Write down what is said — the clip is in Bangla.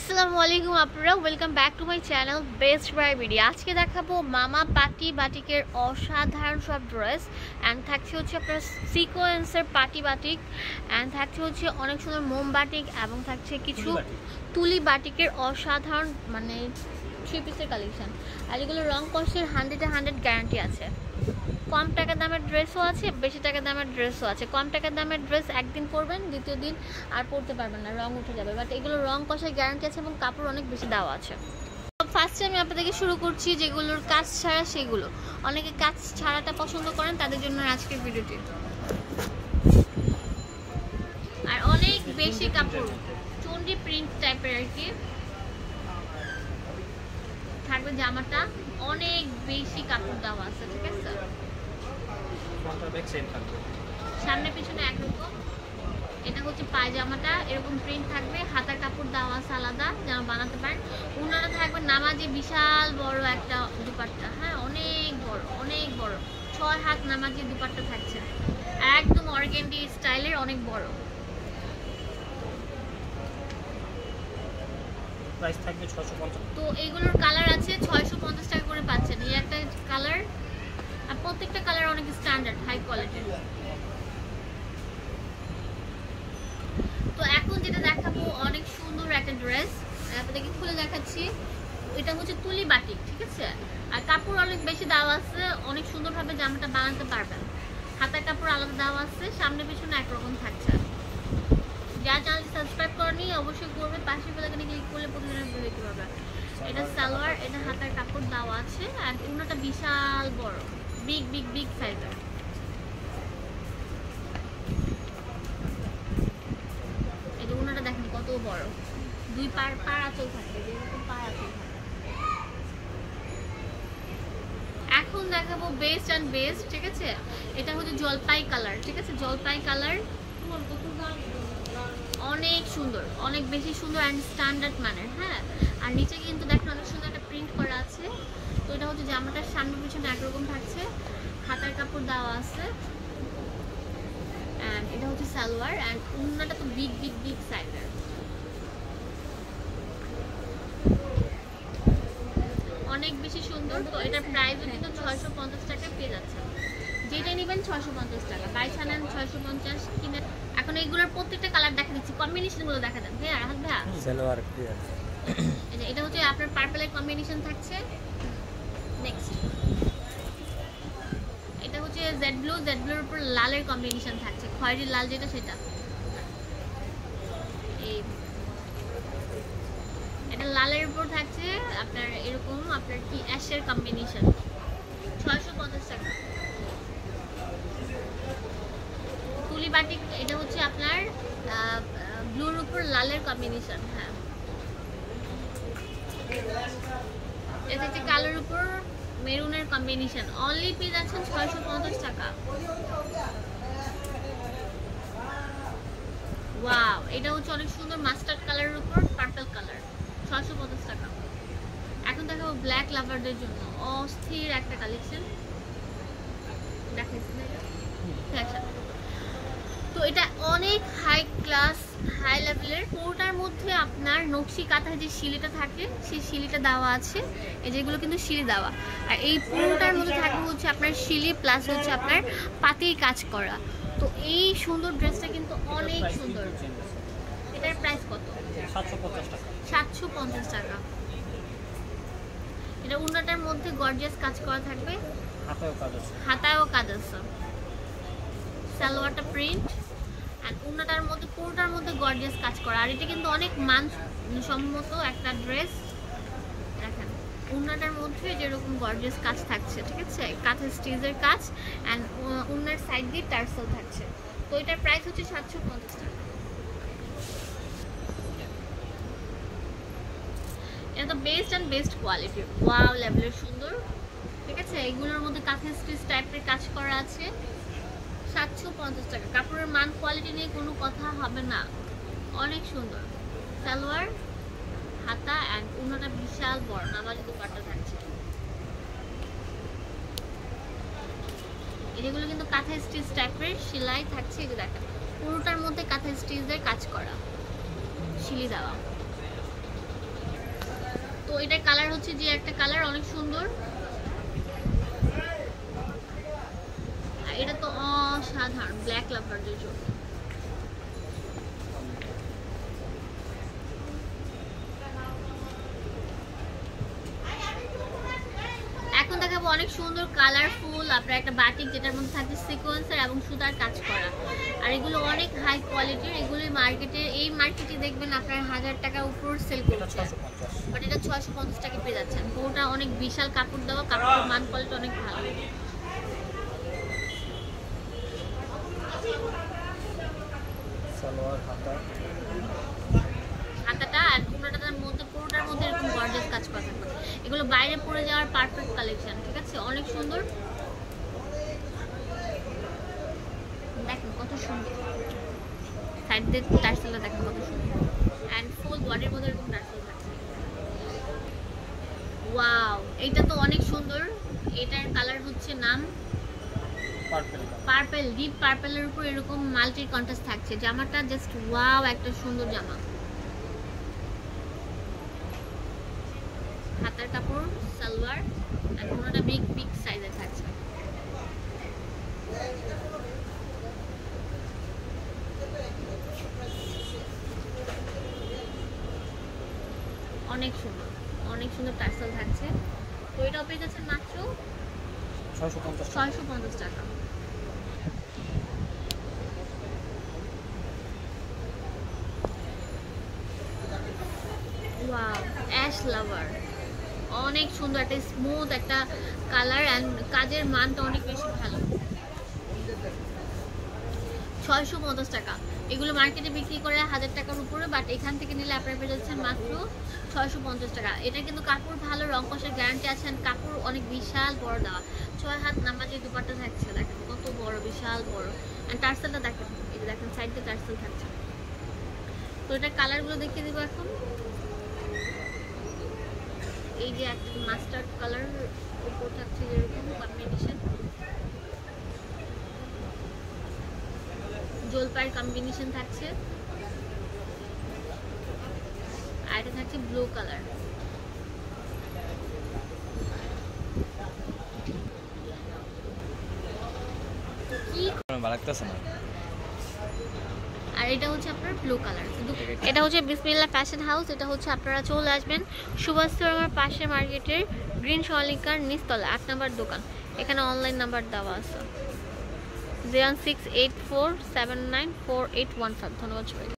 আসসালামু আলাইকুম আপনারা, welcome back to my channel best buy video. আজকে দেখাবো মামা পার্টি বাটিকের অসাধারণ সব ড্রেস অ্যান্ড থাকছে হচ্ছে আপনার সিকোয়েন্সের পার্টি বাটিক অ্যান্ড থাকছে হচ্ছে অনেক সুন্দর মোম বাটিক এবং থাকছে কিছু তুলি বাটিকের অসাধারণ মানে 3 পিসের কালেকশন। আর এগুলো রং কস্টের 100-100 গ্যারান্টি আছে। কম টাকা দামের ড্রেসও আছে, বেশি টাকা দামের ড্রেসও আছে। কম টাকার দামের ড্রেস একদিন পরবেন, দ্বিতীয় দিন আর পরতে পারবেন না, রং উঠে যাবে। বাট এগুলো রং কষার গ্যারান্টি আছে এবং কাপড় অনেক বেশি দেওয়া আছে। ফার্স্টে আমি আপনাদেরকে শুরু করছি যেগুলোর কাজ ছাড়া সেগুলো। অনেকে কাজ ছাড়াটা পছন্দ করেন, তাদের জন্য আজকের ভিডিওটি। আর অনেক বেশি কাপড়, চন্ডি প্রিন্ট টাইপের আর কি থাকবে জামাটা, অনেক বেশি কাপড় দেওয়া আছে। ঠিক আছে, সামনে পিছনে একরকম। এটা হচ্ছে পায়জামাটা, এরকম প্রিন্ট থাকবে, হাতার কাপড় দেওয়া আছে আলাদা, জামা বানাতে পারেন। উনারা থাকবে নামাজে বিশাল বড় একটা দুপাট্টা, হ্যাঁ অনেক বড়, অনেক বড়, 6 হাত নামাজে দুপাট্টা থাকছে, একদম অর্গেন্ডি স্টাইলের, অনেক বড়। প্রাইস থাকবে 650। তো এইগুলোর কালার আছে 650 টাকা করে পাচ্ছেন। এই একটা কালার, আর প্রত্যেকটা কালার অনেক স্ট্যান্ডার্ড হাই কোয়ালিটির। তো এখন যেটা দেখাবো অনেক সুন্দর একটা ড্রেস, আপনাদেরকে খুলে দেখাচ্ছি। এটা হচ্ছে তুলি বাটিক, ঠিক আছে। আর কাপড় অনেক বেশি দেওয়া আছে, অনেক সুন্দরভাবে জামাটা বানাতে পারবেন। হাতার কাপড় আলাদা দেওয়া আছে, সামনে পিছনে একরকম থাকছে। যারা চ্যানেলটি সাবস্ক্রাইব করেনি অবশ্যই করবে, পাশে বেলাইকনে ক্লিক করলে প্রতিদিনের ভিডিও দেখতে পাবে। এটা সালোয়ার, এটা হাতার কাপড় দেওয়া আছে, আর ওনাটা বিশাল বড়, বিগ বিগ বিগ সাইজের। এটা ওনাটা দেখেন কত বড়, 2 পার আঁচল থাকে, যেরকম পার আঁচল থাকে। এখন দেখাবো বেস্ট অ্যান্ড বেস্ট, ঠিক আছে। এটা হচ্ছে জলপাই কালার, ঠিক আছে, জলপাই কালার, অনেক সুন্দর, অনেক বেশি সুন্দর অ্যান্ড স্ট্যান্ডার্ড মানের, হ্যাঁ। আর নিচে কিন্তু দেখেন অনেক সুন্দর একটা প্রিন্ট করা আছে। তো এটা হচ্ছে জামাটার সামনে পিছনে একরকম থাকছে, হাতার কাপড় দেওয়া আছে, অ্যান্ড এটা হচ্ছে সালোয়ার। অ্যান্ড ওড়নাটা তো বিগ বিগ বিগ সাইজের, অনেক বেশি সুন্দর। তো এটার প্রাইস কিন্তু 650 টাকা পেয়ে যাচ্ছে। যেটা নেবেন 650 টাকা, বাইছা নেন 650 কিনে। এখন এইগুলোর প্রত্যেকটা কালার দেখা দিচ্ছি, কম্বিনেশনগুলো দেখা দেন ভাইয়া, রাহাত ভাইয়া। সালোয়ার এটা হচ্ছে আপনার পার্পলের কম্বিনেশন থাকছে। নেক্সট এটা হচ্ছে জেড ব্লু, জেড ব্লুর উপর লালের কম্বিনেশন থাকছে, খয়েরি লাল যেটা সেটা। এই এটা লালের উপর থাকছে আপনার এরকম, আপনার কি অ্যাশের কম্বিনেশন, 650 টাকা। তুলি বাটিক, এটা হচ্ছে আপনার ব্লুর উপর লালের কম্বিনেশন, হ্যাঁ। এটা হচ্ছে কালোর উপর মেরুনের কম্বিনেশন, অনলি পেয়ে যাচ্ছেন 650 টাকা। ওয়াও, এটা হচ্ছে অনেক সুন্দর মাস্টার্ড কালারের উপর পার্পল কালার, 650 টাকা। এখন দেখাবো ব্ল্যাক লাভারদের জন্য অস্থির একটা কালেকশন, দেখাইছি না? তো এটা অনেক হাই ক্লাস, হাই লেভেলের। পুরোটার মধ্যে আপনার নকশি কাঁথায় যে শিলিটা থাকে সেই শিলিটা দেওয়া আছে, এই যেগুলো কিন্তু শিলি দেওয়া। আর এই পুরোটার মধ্যে থাকবে হচ্ছে আপনার শিলি প্লাস হচ্ছে আপনার পাতির কাজ করা। তো এই সুন্দর ড্রেসটা কিন্তু অনেক সুন্দর। এটার প্রাইস কত? 750 টাকা। 750 টাকা। এটা উন্নাটার মধ্যে গর্জিয়াস কাজ করা থাকবে, হাতায়ও কাজ আছে, সালোয়ারটা প্রিন্ট, আর উন্নাটার মধ্যে পুরোটার মধ্যে গর্জিয়াস কাজ করা। আর এটা কিন্তু অনেক মানসম্মত একটা ড্রেস। দেখেন উন্নাটার মধ্যে যেরকম গর্জিয়াস কাজ থাকছে, ঠিক আছে, কাঁথা স্টিচের কাজ, অ্যান্ড উন্নার সাইড দিয়ে টার্সেল থাকছে। তো এটার প্রাইস হচ্ছে 750 টাকা। এটা তো বেস্ট অ্যান্ড বেস্ট কোয়ালিটির, ওয়াও লেভেলের সুন্দর, ঠিক আছে। এগুলোর মধ্যে কাঁথা স্টিচ টাইপের কাজ করা আছে, 750 টাকা। কাপড়ের মান কোয়ালিটি নিয়ে কোনো কথা হবে না, অনেক সুন্দর। সালোয়ার, হাতা অ্যান্ড উন্নাটা বিশাল বড়, নামাজি দুপাট্টা থাকছে। এগুলো কিন্তু কাঁথা স্টিচ টাইপের সেলাই থাকছে, এই যে দেখেন পুরোটার মধ্যে কাঁথা স্টিচের কাজ করা, শিলি দেওয়া। এটার কালার হচ্ছে যে একটা কালার অনেক সুন্দর, আর এটা তো অসাধারণ ব্ল্যাক লাভারদের জন্য। এখন দেখাবো অনেক সুন্দর কালারফুল আপনার একটা বাটিক, যেটার মধ্যে থাকছে সিকোয়েন্সার এবং সুতার কাজ করা, আর এগুলো অনেক হাই কোয়ালিটির। এগুলো মার্কেটে দেখবেন আপনার 1000 টাকার উপর সেল করছে, বাট এটা 650 টাকা পেয়ে যাচ্ছেন। পুরোটা অনেক বিশাল কাপড় দেওয়া, কাপড়ের মান কোয়ালিটি অনেক ভালো। সালোয়ার হাতাটা আর পুরোটার মধ্যে এরকম গর্জিয়াস কাজ করা থাকবে। এগুলো বাইরে পরে যাওয়ার পারফেক্ট কালেকশন, ঠিক আছে, অনেক সুন্দর। দেখেন কত সুন্দর, সাইড দিয়ে টার্সেলটা দেখেন কত সুন্দর, এন্ড ফুল বডির মধ্যে এরকম টার্সেল থাকছে। ওয়াও, এটা তো অনেক সুন্দর। এটার কালার হচ্ছে নাম পার্পল, ডিপ পার্পলের উপর এরকম মাল্টি কন্ট্রাস্ট থাকছে। জামাটা জাস্ট ওয়াও, একটা সুন্দর জামা। হাতার কাপড়, সালোয়ার, আর পুরোটা বিগ সাইজের থাকছে। অনেক সুন্দর টার্সেল থাকছে। তো এটা পেয়ে যাচ্ছে মাত্র 650 টাকা। ওয়াও, অ্যাশ লাভার, অনেক সুন্দর একটা স্মুথ একটা কালার, অ্যান্ড কাজের মানটা অনেক বেশি ভালো। 650 টাকা। এগুলো মার্কেটে বিক্রি করে 1000 টাকার উপরে, বাট এখান থেকে নিলে আপনারা পেয়ে যাচ্ছেন মাত্র 650 টাকা। এটা কিন্তু কাপড় ভালো, রং কষের গ্যারান্টি আছে, কাপড় অনেক বিশাল বড় দেওয়া, 6 হাত নাম্বার যে দুপাট্টা থাকছে দেখেন কত বড়, বিশাল বড়। অ্যান্ড টার্সেলটা দেখেন, এই যে দেখেন সাইডে টার্সেল থাকছে। তো এটার কালারগুলো দেখিয়ে দিব এখন। এই যে একটা মাস্টার্ড কালার উপর থাকছে যেরকম কম্বিনেশন, জলপাইয়ের কম্বিনেশন থাকছে, আর এটা থাকছে ব্লু কালার। কি ভালো লাগতেছে না। আর এটা হচ্ছে আপনার ব্লু কালার। এটা হচ্ছে বিসমিল্লাহ ফ্যাশন হাউস। এটা হচ্ছে আপনারা চলে আসবেন সুভাষচন্দ্র পাশের মার্কেটের গ্রিন সলিকার নিচতলা 8 নম্বর দোকান। এখানে অনলাইন নাম্বার দেওয়া আছে 0684794815। ধন্যবাদ সবাই।